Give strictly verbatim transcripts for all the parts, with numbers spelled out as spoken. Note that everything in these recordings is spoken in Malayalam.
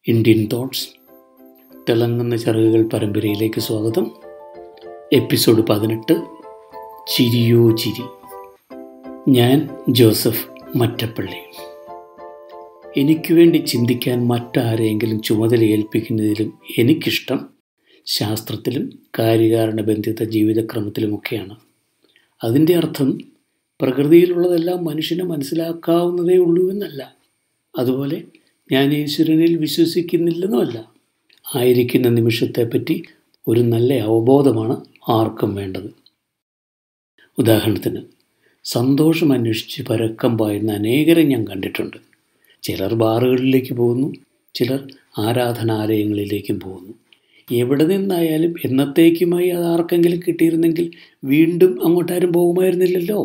ഇന്ത്യൻ തോട്ട്സ് തിളങ്ങുന്ന ചിറകുകൾ പരമ്പരയിലേക്ക് സ്വാഗതം. എപ്പിസോഡ് പതിനെട്ട്, ചിരിയോ ചിരി. ഞാൻ ജോസഫ് മറ്റപ്പള്ളി. എനിക്ക് വേണ്ടി ചിന്തിക്കാൻ മറ്റാരെങ്കിലും ചുമതല ഏൽപ്പിക്കുന്നതിലും എനിക്കിഷ്ടം ശാസ്ത്രത്തിലും കാര്യകാരണ ബന്ധിത ജീവിതക്രമത്തിലുമൊക്കെയാണ്. അതിൻ്റെ അർത്ഥം പ്രകൃതിയിലുള്ളതെല്ലാം മനുഷ്യന് മനസ്സിലാക്കാവുന്നതേ ഉള്ളൂ എന്നല്ല. അതുപോലെ ഞാൻ ഈശ്വരനിൽ വിശ്വസിക്കുന്നില്ലെന്നുമല്ല. ആയിരിക്കുന്ന നിമിഷത്തെപ്പറ്റി ഒരു നല്ല അവബോധമാണ് ആർക്കും വേണ്ടത്. ഉദാഹരണത്തിന്, സന്തോഷം അന്വേഷിച്ച് പരക്കം പായുന്ന അനേകരെ ഞാൻ കണ്ടിട്ടുണ്ട്. ചിലർ ബാറുകളിലേക്ക് പോകുന്നു, ചിലർ ആരാധനാലയങ്ങളിലേക്കും പോകുന്നു. എവിടെ നിന്നായാലും എന്നത്തേക്കുമായി അത് ആർക്കെങ്കിലും കിട്ടിയിരുന്നെങ്കിൽ വീണ്ടും അങ്ങോട്ടാരും പോകുമായിരുന്നില്ലല്ലോ.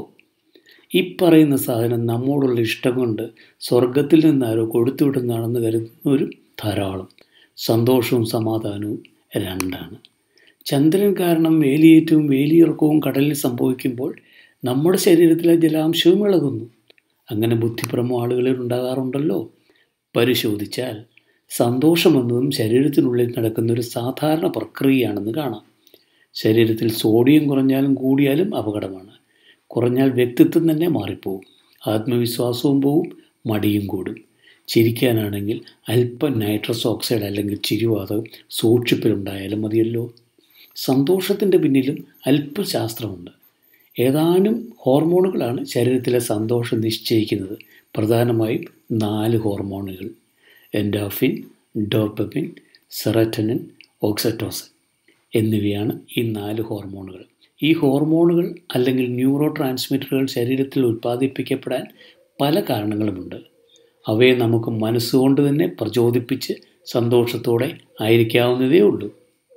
ഈ പറയുന്ന സാധനം നമ്മോടുള്ള ഇഷ്ടം കൊണ്ട് സ്വർഗത്തിൽ നിന്നാരോ കൊടുത്തുവിടുന്നതാണെന്ന് കരുതുന്നവരും ധാരാളം. സന്തോഷവും സമാധാനവും രണ്ടാണ്. ചന്ദ്രൻ കാരണം വേലിയേറ്റവും വേലിയിറക്കവും കടലിൽ സംഭവിക്കുമ്പോൾ നമ്മുടെ ശരീരത്തിലെ ജലാംശവും ഇളകുന്നു. അങ്ങനെ ബുദ്ധിപ്രമോ ആളുകളിൽ ഉണ്ടാകാറുണ്ടല്ലോ. പരിശോധിച്ചാൽ സന്തോഷമെന്നതും ശരീരത്തിനുള്ളിൽ നടക്കുന്ന ഒരു സാധാരണ പ്രക്രിയയാണെന്ന് കാണാം. ശരീരത്തിൽ സോഡിയം കുറഞ്ഞാലും കൂടിയാലും അപകടമാണ്. കുറഞ്ഞാൽ വ്യക്തിത്വം തന്നെ മാറിപ്പോവും, ആത്മവിശ്വാസവും പോവും, മടിയും കൂടും. ചിരിക്കാനാണെങ്കിൽ അല്പം നൈട്രസ് ഓക്സൈഡ് അല്ലെങ്കിൽ ചിരിവാതകം സൂക്ഷിപ്പിലുണ്ടായാലും മതിയല്ലോ. സന്തോഷത്തിൻ്റെ പിന്നിലും അല്പം ശാസ്ത്രമുണ്ട്. ഏതാനും ഹോർമോണുകളാണ് ശരീരത്തിലെ സന്തോഷം നിശ്ചയിക്കുന്നത്. പ്രധാനമായും നാല് ഹോർമോണുകൾ: എൻഡോർഫിൻ, ഡോപ്പമിൻ, സെറോട്ടോണിൻ, ഓക്സിറ്റോസിൻ എന്നിവയാണ് ഈ നാല് ഹോർമോണുകൾ. ഈ ഹോർമോണുകൾ അല്ലെങ്കിൽ ന്യൂറോ ട്രാൻസ്മിറ്ററുകൾ ശരീരത്തിൽ ഉൽപ്പാദിപ്പിക്കപ്പെടാൻ പല കാരണങ്ങളുമുണ്ട്. അവയെ നമുക്ക് മനസ്സുകൊണ്ട് തന്നെ പ്രചോദിപ്പിച്ച് സന്തോഷത്തോടെ ആയിരിക്കാവുന്നതേ ഉള്ളൂ.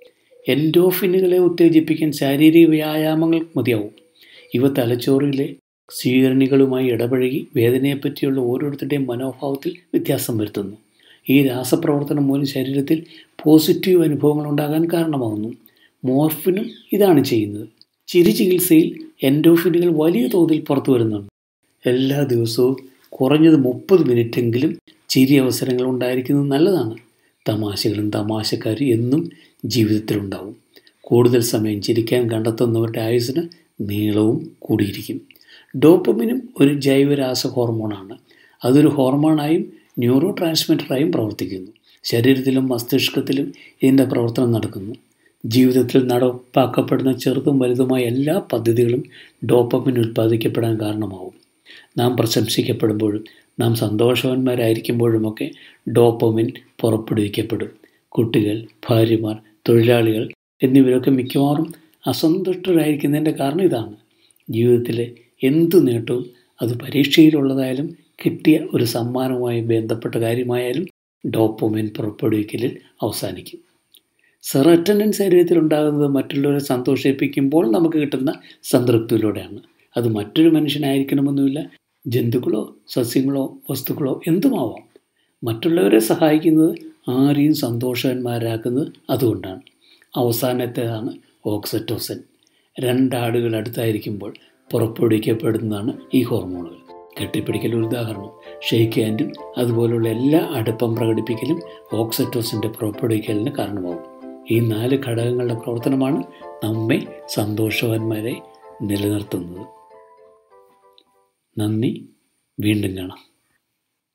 എൻഡോർഫിനുകളെ ഉത്തേജിപ്പിക്കാൻ ശാരീരിക വ്യായാമങ്ങൾ മതിയാവും. ഇവ തലച്ചോറിലെ സ്വീകരണികളുമായി ഇടപഴകി വേദനയെപ്പറ്റിയുള്ള ഓരോരുത്തരുടെയും മനോഭാവത്തിൽ വ്യത്യാസം വരുത്തുന്നു. ഈ രാസപ്രവർത്തനം മൂലം ശരീരത്തിൽ പോസിറ്റീവ് അനുഭവങ്ങൾ ഉണ്ടാകാൻ കാരണമാകുന്നു. മോർഫിനും ഇതാണ് ചെയ്യുന്നത്. ചിരി ചികിത്സയിൽ എൻഡോർഫിനുകൾ വലിയ തോതിൽ പുറത്തു വരുന്നുണ്ട്. എല്ലാ ദിവസവും കുറഞ്ഞത് മുപ്പത് മിനിറ്റെങ്കിലും ചിരി അവസരങ്ങൾ ഉണ്ടായിരിക്കുന്നത് നല്ലതാണ്. തമാശകളും തമാശക്കാരും എന്നും ജീവിതത്തിലുണ്ടാവും. കൂടുതൽ സമയം ചിരിക്കാൻ കണ്ടെത്തുന്നവരുടെ ആയുസ്സിന് നീളവും കൂടിയിരിക്കും. ഡോപ്പമിനും ഒരു ജൈവരാസ ഹോർമോണാണ്. അതൊരു ഹോർമോണായും ന്യൂറോ ട്രാൻസ്മിറ്ററായും പ്രവർത്തിക്കുന്നു. ശരീരത്തിലും മസ്തിഷ്കത്തിലും ഇതിൻ്റെ പ്രവർത്തനം നടക്കുന്നു. ജീവിതത്തിൽ നടപ്പാക്കപ്പെടുന്ന ചെറുതും വലുതുമായ എല്ലാ പദ്ധതികളും ഡോപ്പമിൻ ഉൽപ്പാദിക്കപ്പെടാൻ കാരണമാവും. നാം പ്രശംസിക്കപ്പെടുമ്പോഴും നാം സന്തോഷവാന്മാരായിരിക്കുമ്പോഴുമൊക്കെ ഡോപ്പമിൻ പുറപ്പെടുവിക്കപ്പെടും. കുട്ടികൾ, ഭാര്യമാർ, തൊഴിലാളികൾ എന്നിവരൊക്കെ മിക്കവാറും അസന്തുഷ്ടരായിരിക്കുന്നതിൻ്റെ കാരണം ഇതാണ്. ജീവിതത്തിലെ എന്തു നേട്ടവും അത് പരീക്ഷയിലുള്ളതായാലും കിട്ടിയ ഒരു സമ്മാനവുമായി ബന്ധപ്പെട്ട കാര്യമായാലും ഡോപ്പമിൻ പുറപ്പെടുവിക്കലിൽ അവസാനിക്കും. സെറോട്ടോണിൻ ശരീരത്തിൽ ഉണ്ടാകുന്നത് മറ്റുള്ളവരെ സന്തോഷിപ്പിക്കുമ്പോൾ നമുക്ക് കിട്ടുന്ന സംതൃപ്തിയിലൂടെയാണ്. അത് മറ്റൊരു മനുഷ്യനായിരിക്കണമെന്നുമില്ല. ജന്തുക്കളോ സസ്യങ്ങളോ വസ്തുക്കളോ എന്തുമാവാം. മറ്റുള്ളവരെ സഹായിക്കുന്നത് ആരെയും സന്തോഷവാന്മാരാക്കുന്നത് അതുകൊണ്ടാണ്. അവസാനത്തേതാണ് ഓക്സിറ്റോസിൻ. രണ്ടാടുകൾ അടുത്തായിരിക്കുമ്പോൾ പുറപ്പെടുവിക്കപ്പെടുന്നതാണ് ഈ ഹോർമോണുകൾ. കെട്ടിപ്പിടിക്കൽ ഒരു ഉദാഹരണം. ഷെയ്ക്ക് ഹാൻഡും അതുപോലുള്ള എല്ലാ അടുപ്പം പ്രകടിപ്പിക്കലും ഓക്സിറ്റോസിൻ്റെ പുറപ്പെടുവിക്കലിന് കാരണമാകും. ഈ നാല് ഘടകങ്ങളുടെ പ്രവർത്തനമാണ് നമ്മെ സന്തോഷവാന്മാരെ നിലനിർത്തുന്നത്. നന്ദി. വീണ്ടും കാണാം.